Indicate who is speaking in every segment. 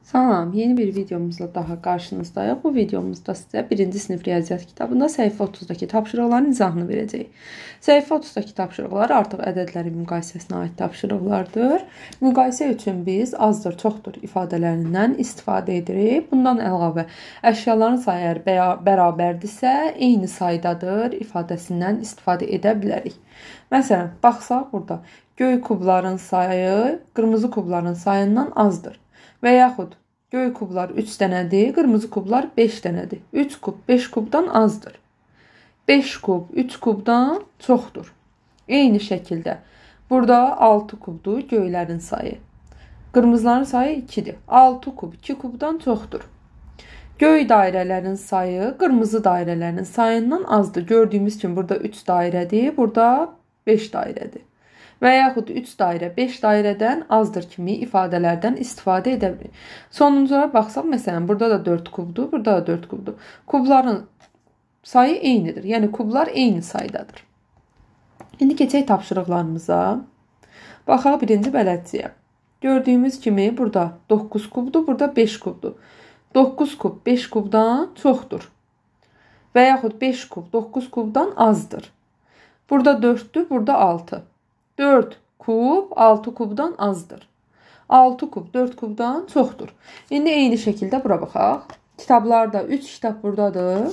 Speaker 1: Salam, yeni bir videomuzla daha karşınızdayıq. Bu videomuzda sizə 1-ci sinif riyaziyyat kitabında səhifə 30-daki tapşırıqların izahını verəcəyik. Səhifə 30-daki tapşırıqlar artıq ədədlərin müqayisəsinə aid tapşırıqlardır. Müqayisə üçün biz azdır, çoxdur ifadələrindən istifadə edirik. Bundan əlavə əşyaların sayı əgər bərabərdirsə, eyni saydadır ifadəsindən istifadə edə bilərik. Məsələn, baxsaq burada göy kubların sayı qırmızı kubların sayından azdır. Və yaxud göy kublar 3 dənədir, qırmızı kublar 5 dənədir. 3 kub 5 kubdan azdır. 5 kub 3 kubdan çoxdur. Eyni şəkildə burada 6 kubdur göylərin sayı. Qırmızıların sayı 2-dir. 6 kub 2 kubdan çoxdur. Göy dairələrin sayı qırmızı dairələrin sayından azdır. Gördüyümüz kimi burada 3 dairədir, burada 5 dairədir. Və yaxud 3 dairə 5 dairədən azdır kimi ifadələrdən istifadə edə bilir. Sonunculara baxsaq, məsələn, burada da 4 kubdur, burada da 4 kubdur. Kubların sayı eynidir. Yəni, kublar eyni saydadır. İndi keçək tapşırıqlarımıza. Baxaq birinci bələdçiyə. Gördüyümüz kimi burada 9 kubdur, burada 5 kubdur. 9 kub 5 kubdan çoxdur. Və yaxud 5 kub 9 kubdan azdır. Burada 4'dür, burada 6. 4 kub 6 kubdan azdır. 6 kub 4 kubdan çoxdur. İndi eyni şəkildə bura baxaq. Kitablarda 3 kitab buradadır.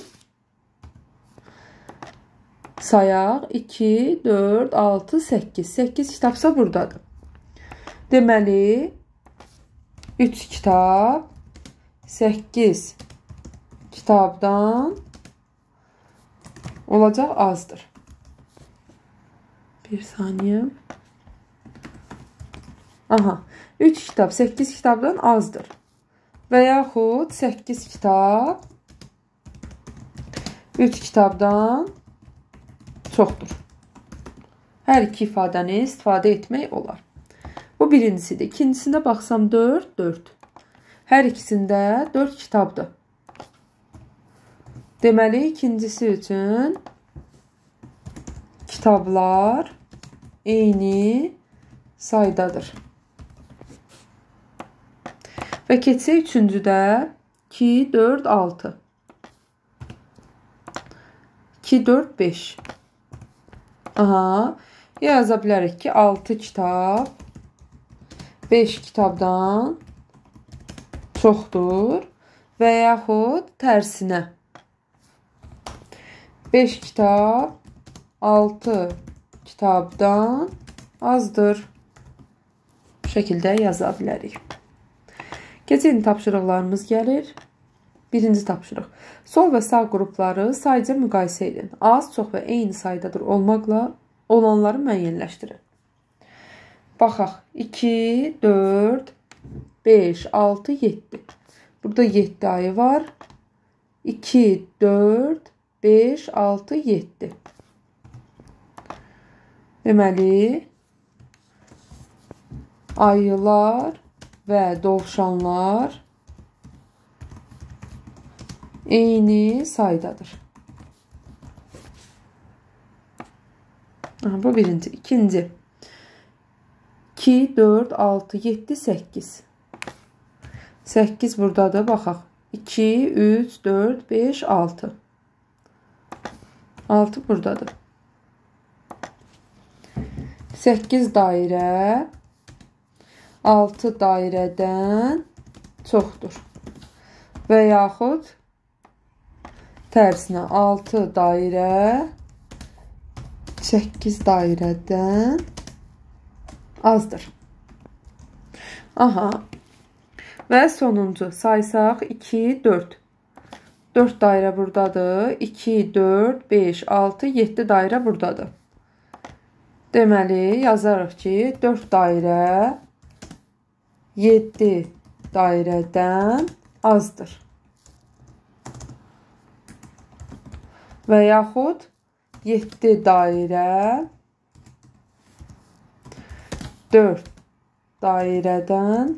Speaker 1: Sayaq 2, 4, 6, 8. 8 kitabsa buradadır. Deməli 3 kitab 8 kitabdan olacaq azdır. Bir saniye. Aha. 3 kitab 8 kitabdan azdır. Və yaxud 8 kitab 3 kitabdan çoxdur. Hər iki ifadəni istifadə etmək olar. Bu birincisidir. İkincisində baxsam 4, 4. Hər ikisində 4 kitabdır. Deməli, ikincisi üçün kitablar eyni saydadır. Və keçsək üçüncüdə 2, 4, 6. 2, 4, 5. Aha. Yaza bilərik ki 6 kitab 5 kitabdan çoxdur. Və yaxud tərsinə 5 kitab 6 kitabdan azdır. Bu şəkildə yaza bilərik. Keçən tapşırıqlarımız gəlir. Birinci tapşırıq. Sol və sağ qrupları sayca müqayisə edin. Az, çox və eyni saydadır olmaqla olanları müəyyənləşdirin. Baxaq. 2, 4, 5, 6, 7. Burada 7 ayı var. 2, 4, 5, 6, 7. Deməli, ayılar və dovşanlar eyni saydadır. Bu birinci. İkinci. 2, 4, 6, 7, 8. 8 buradadır. Baxaq. 2, 3, 4, 5, 6. 6 buradadır. 8 dairə 6 dairədən çoxdur. Və yaxud tərsinə 6 dairə 8 dairədən azdır. Aha. Və sonuncu saysaq 2, 4. 4 dairə buradadır. 2, 4, 5, 6, 7 dairə buradadır. Deməli, yazarıq ki, 4 dairə 7 dairədən azdır. Və yaxud 7 dairə 4 dairədən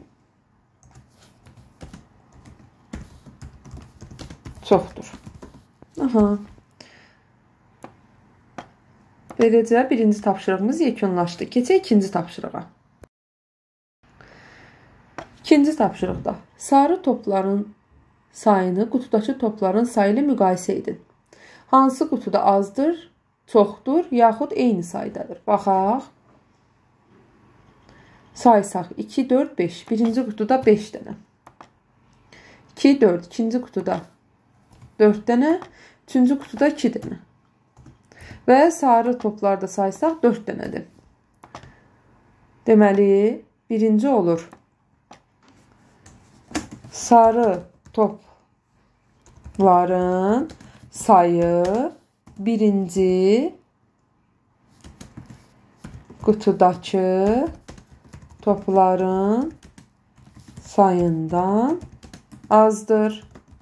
Speaker 1: çoxdur. Aha. Beləcə birinci tapşırığımız yekunlaşdı. Keçək ikinci tapşırığa. İkinci tapşırıqda sarı topların sayını qutudakı topların sayı ilə müqayisə edin. Hansı qutuda azdır, çoxdur, yaxud eyni saydadır? Baxaq. Saysaq 2, 4, 5. Birinci qutuda 5 dənə. 2, 4. İkinci qutuda 4 dənə. Üçüncü qutuda 2 dənə. Və sarı toplarda saysaq 4 dənədir. Deməli, birinci olur. Sarı topların sayı birinci qutudakı topların sayından azdır.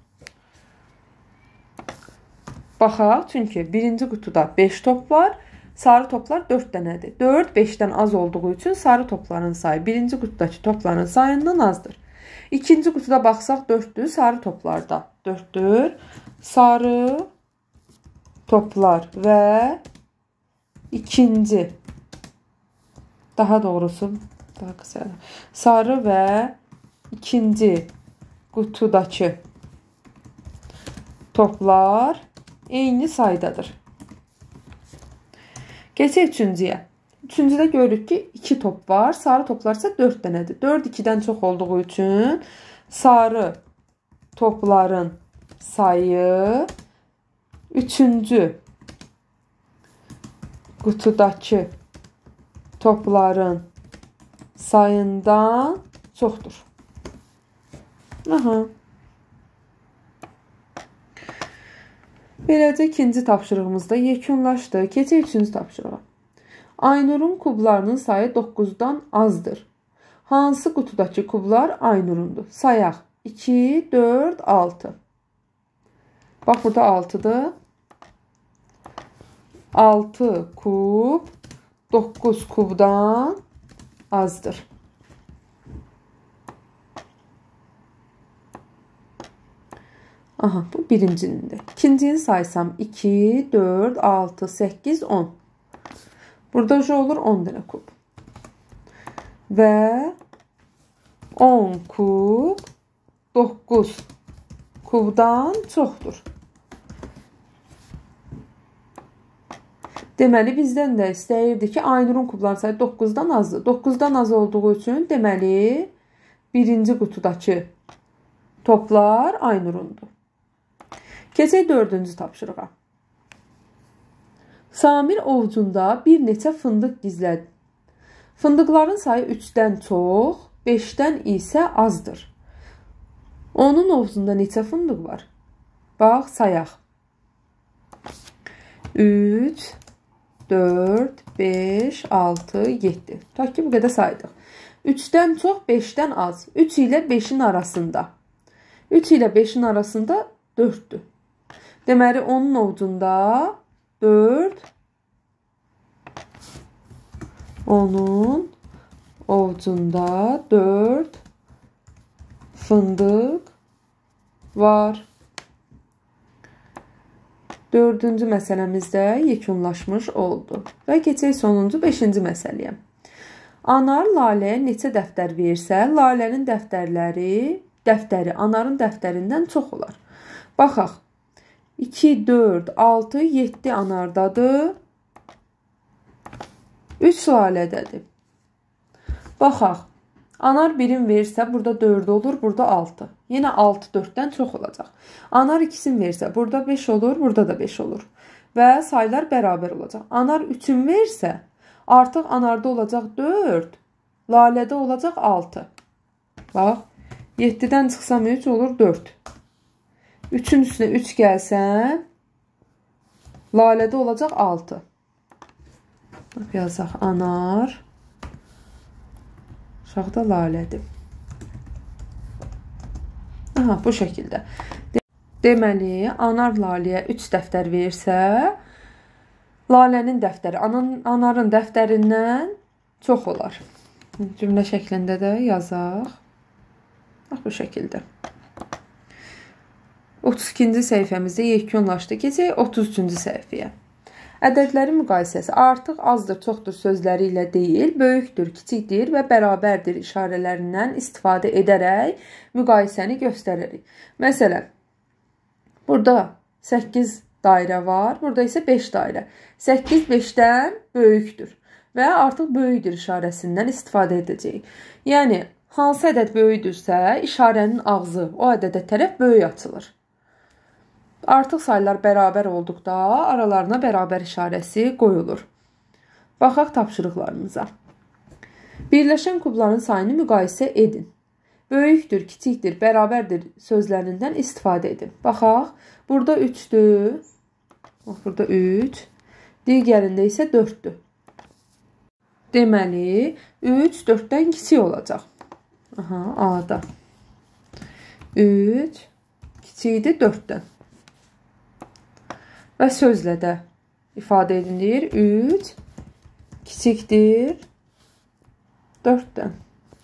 Speaker 1: Baxaq, çünki birinci qutuda 5 top var, sarı toplar 4 dənədir. 4, 5-dən az olduğu üçün sarı topların sayı birinci qutudakı topların sayından azdır. İkinci qutuda baxsaq 4-dür, sarı toplarda 4-dür. Sarı toplar və ikinci, daha doğrusu, daha qısa, sarı və ikinci qutudakı toplar eyni saydadır. Keçək üçüncüyə. Üçüncüdə görürük ki, 2 top var. Sarı toplar isə 4 dənədir. 4 2-dən çox olduğu üçün sarı topların sayı üçüncü qutudakı topların sayından çoxdur. Aha. Beləcə ikinci tapşırığımızda yekunlaşdı. Keçək üçüncü tapşırığa. Aynurun kublarının sayı 9-dan azdır. Hansı qutudakı kublar Aynurundur? Sayaq. 2, 4, 6. Bax, burada 6-dır. 6 kub 9 kubdan azdır. Aha, bu birincinindir. İkincini saysam 2, 4, 6, 8, 10. Burada uje olur 10 dənə kub. Və 10 kub 9 kubdan çoxdur. Deməli, bizdən də istəyirdi ki, Aynurun kublarının sayı 9-dan azdır. 9-dan az olduğu üçün deməli, birinci qutudakı toplar Aynurundur. Keçək dördüncü tapşırığa. Samir ovucunda bir neçə fındıq gizlədi. Fındıqların sayı 3-dən çox, 5-dən isə azdır. Onun ovucunda neçə fındıq var? Bax, sayaq. 3, 4, 5, 6, 7. Tak ki, bu qədər saydıq. 3-dən çox, 5-dən az. 3 ilə 5-in arasında. 3 ilə 5-in arasında 4-dür. Deməli, onun ovucunda 4, onun ovucunda 4 fındıq var. Dördüncü məsələmizdə yekunlaşmış oldu. Və keçək sonuncu 5-ci məsələyə. Anar Laləyə neçə dəftər versə, Lalənin dəftəri Anarın dəftərindən çox olar. Baxaq. 2, 4, 6, 7 Anardadır. 3 Lalədədir. Baxaq. Anar 1-in verirsə, burada 4 olur, burada 6. Yenə 6 4-dən çox olacaq. Anar 2-sin verirsə, burada 5 olur, burada da 5 olur. Və saylar bərabər olacaq. Anar 3-ün verirsə, artıq Anarda olacaq 4, Lalədə olacaq 6. Bax, 7-dən çıxsam 3 olur 4. 3-ün üstünə 3 gəlsən, Lalədə olacaq 6. Yazaq Anar. Aşağıda Lalədir. Aha, bu şəkildə. Deməli, Anar Laləyə 3 dəftər versə, Lalənin dəftəri Anarın dəftərindən çox olar. Cümlə şəklində də yazaq. Bax, bu şəkildə. 32-ci səhifəmizdə yekunlaşdı. Keçək 33-cü səhifəyə. Ədədlərin müqayisəsi artıq azdır, çoxdur sözləri ilə deyil, böyükdür, kiçikdir və bərabərdir işarələrindən istifadə edərək müqayisəni göstəririk. Məsələn, burada 8 dairə var, burada isə 5 dairə. 8 5-dən böyükdür və artıq böyükdür işarəsindən istifadə edəcəyik. Yəni, hansı ədəd böyükdürsə, işarənin ağzı o ədədə tərəf böyük açılır. Artıq sayılar bərabər olduqda aralarına bərabər işarəsi qoyulur. Baxaq tapşırıqlarımıza. Birləşən kubların sayını müqayisə edin. Böyükdür, kiçikdir, bərabərdir sözlərindən istifadə edin. Baxaq, burada 3-dür. Bax, burada 3. Digərində isə 4-dür. Deməli, 3 4-dən kiçik olacaq. Aha, A-da. 3 kiçikdir 4-dən. Və sözlə də ifadə edilir. 3 kiçikdir 4-dən.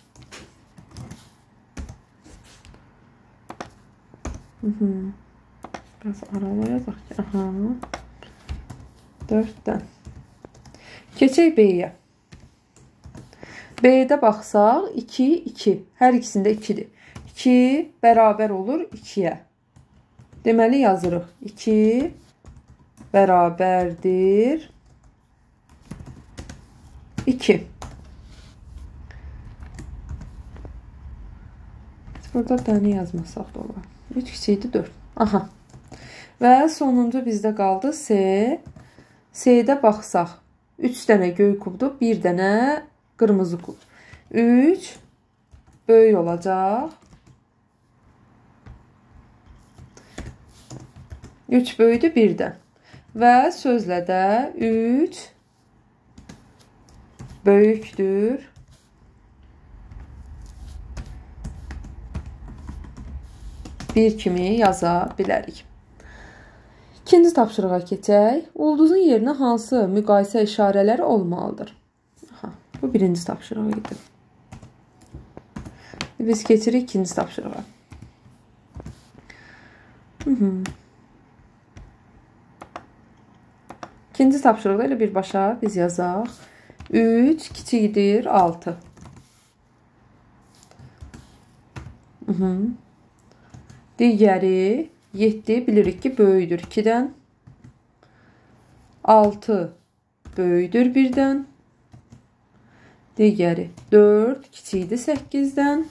Speaker 1: Biraz aralayacaq ki. Aha. 4-dən. Keçək B-yə. B-də baxsaq 2, 2. Hər ikisində 2-dir. 2 bərabər olur 2-yə. Deməli yazırıq. 2 bərabərdir 2. Burada dəni yazmasaq da olar. 3 kiçikdir 4. Aha. Və sonuncu bizdə qaldı C. C-də baxsaq 3 dənə göy kubdur, 1 dənə qırmızı kub. 3 böyük olacaq. 3 böyükdür 1-dən. Və sözlə də 3 böyükdür 1 kimi yaza bilərik. İkinci tapşırığa keçək. Ulduzun yerinə hansı müqayisə işarələri olmalıdır? Aha, bu birinci tapşırığa idi. Biz keçirik ikinci tapşırığa. İkinci tapşırıqda elə birbaşa biz yazaq. 3 kiçikdir 6. Digəri 7 bilirik ki böyüdür 2-dən. 6 böyüdür 1-dən. Digəri 4 kiçikdir 8-dən.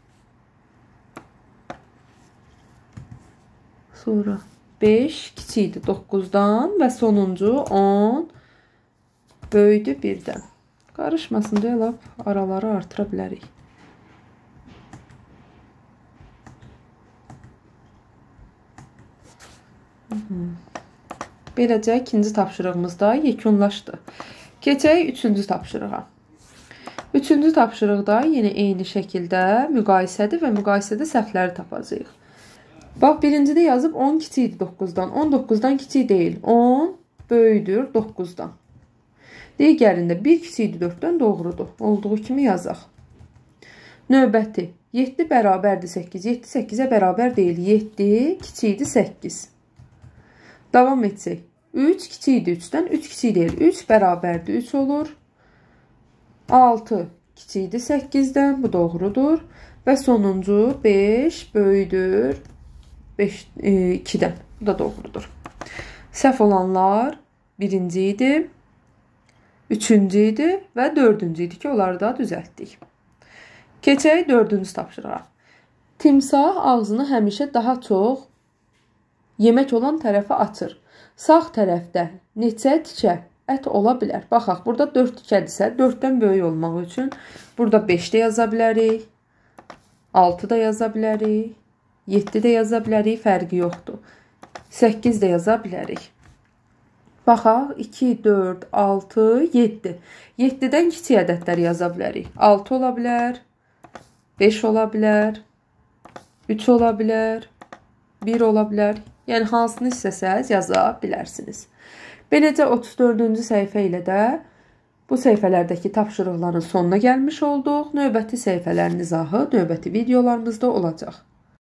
Speaker 1: Sonra 5 kiçikdir 9-dan və sonuncu 10 böyüdür 1-dən. Qarışmasın deyə lap araları artıra bilərik. Beləcə ikinci tapşırığımızda yekunlaşdı. Keçək üçüncü tapşırığa. Üçüncü tapşırıqda yenə eyni şəkildə müqayisədir və müqayisədə səhvləri tapacağıq. Bax, birincidə yazıb 10 kiçikdir 9-dan. 19-dan kiçik deyil. 10 böyüdür 9-dan. Digərində 1 kiçikdir 4-dən doğrudur. Olduğu kimi yazaq. Növbəti 7 bərabərdir 8. 7 8-ə bərabər deyil. 7 kiçikdir 8. Davam etsək. 3 kiçikdir 3-dən. 3 kiçik deyil. 3 bərabərdir 3 olur. 6 kiçikdir 8-dən. Bu doğrudur. Və sonuncu 5 böyüdür 2-dən. Bu da doğrudur. Səhv olanlar birinci idi, üçüncü idi və dördüncü idi ki, onları da düzəltdik. Keçək dördüncü tapşırığa. Timsah ağzını həmişə daha çox yemək olan tərəfə açır. Sağ tərəfdə neçə tikə ət ola bilər? Baxaq, burada 4 tikədirsə, 4-dən böyük olmaq üçün burada 5 də yaza bilərik, 6 da yaza bilərik, 7 də yaza bilərik, fərqi yoxdur. 8 də yaza bilərik. Baxaq, 2, 4, 6, 7. 7-dən kiçik ədədləri yaza bilərik. 6 ola bilər, 5 ola bilər, 3 ola bilər, 1 ola bilər. Yəni, hansını istəsəz yaza bilərsiniz. Beləcə 34-cü səhifə ilə də bu səhifələrdəki tapşırıqların sonuna gəlmiş olduq. Növbəti səhifələrin izahı növbəti videolarımızda olacaq.